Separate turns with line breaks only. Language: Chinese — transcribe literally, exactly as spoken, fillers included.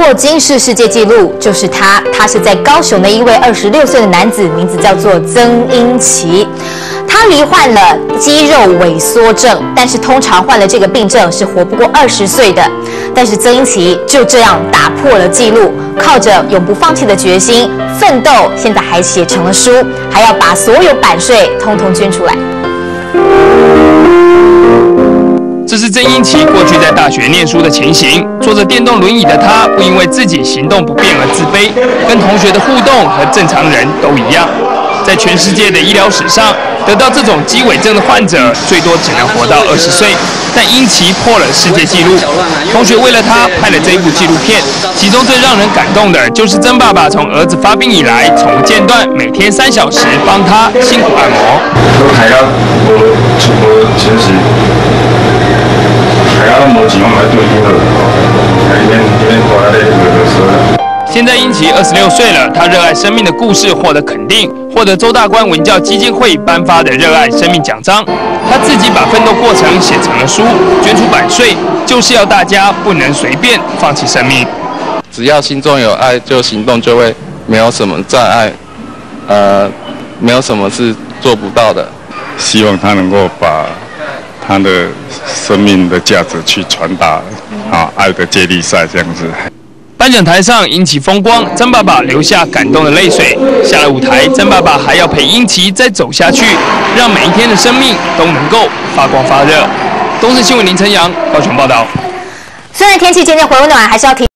破金氏世界纪录，就是他，他是在高雄的一位二十六岁的男子，名字叫做曾英奇。他罹患了肌肉萎缩症，但是通常患了这个病症是活不过二十岁的。但是曾英奇就这样打破了纪录，靠着永不放弃的决心、奋斗，现在还写成了书，还要把所有版税通通捐出来。
这是曾英奇过去在大学念书的情形。坐着电动轮椅的他，不因为自己行动不便而自卑，跟同学的互动和正常人都一样。在全世界的医疗史上，得到这种肌萎症的患者最多只能活到二十岁，但英奇破了世界纪录。同学为了他拍了这一部纪录片，其中最让人感动的就是曾爸爸从儿子发病以来，从不间断，每天三小时帮他辛苦按摩。
都还要我我其实。
现在英奇二十六岁了，他热爱生命的故事获得肯定，获得周大观文教基金会颁发的热爱生命奖章。他自己把奋斗过程写成了书，捐出版税，就是要大家不能随便放弃生命。
只要心中有爱，就行动就会没有什么障碍，呃，没有什么是做不到的。
希望他能够把。 他的生命的价值去传达，啊，爱的接力赛这样子。
颁奖台上英奇风光，曾爸爸流下感动的泪水。下了舞台，曾爸爸还要陪英奇再走下去，让每一天的生命都能够发光发热。东森新闻林晨阳高雄报道。
虽然天气渐渐回温暖，还是要提。